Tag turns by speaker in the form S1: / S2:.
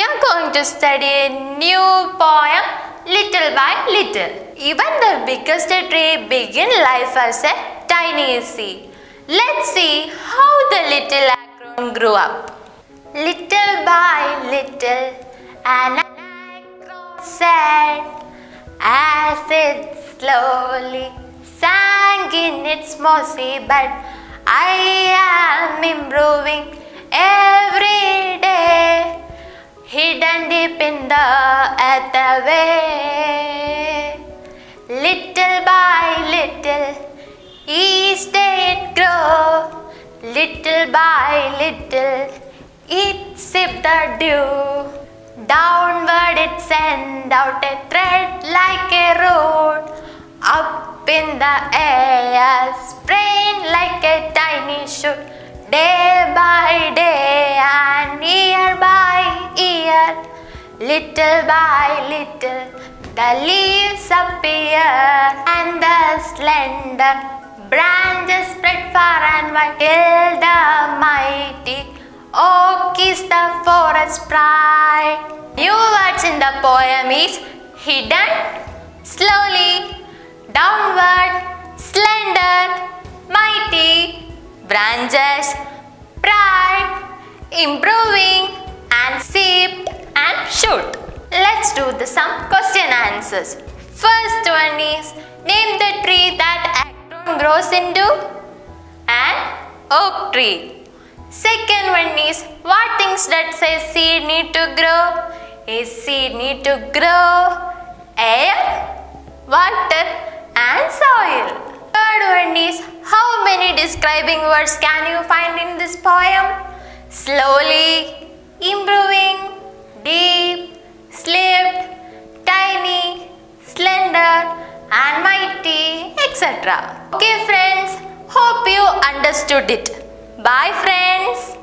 S1: are going to study a new poem little by little. Even the biggest tree began life as a tiny seed. Let's see how the little acorn grew up. Little by little, an acorn said, as it slowly sank in its mossy bed, I am improving every day, hidden deep in the earth away. Little by little, each day it grew. Little by little, it sipped the dew. Downward it sent out a thread like a root. Up in the air, spraying like a tiny shoot. Day by day and year by year, little by little, the leaves appear and the slender branches spread far and wide till the mighty oak is the forest pride. New words in the poem is hidden, slowly, downward, slender, mighty, branches, pride, improving, and sip and shoot. Let's do some question answers. First one is, name the tree that acorn grows into. An oak tree. Second one is, what things that say seed need to grow? A seed need to grow air, water and soil. Third one is, how many describing words can you find in this poem? Slowly, improving, deep, slipped, tiny, slender and mighty, etc. Okay friends, hope you understood it. Bye friends.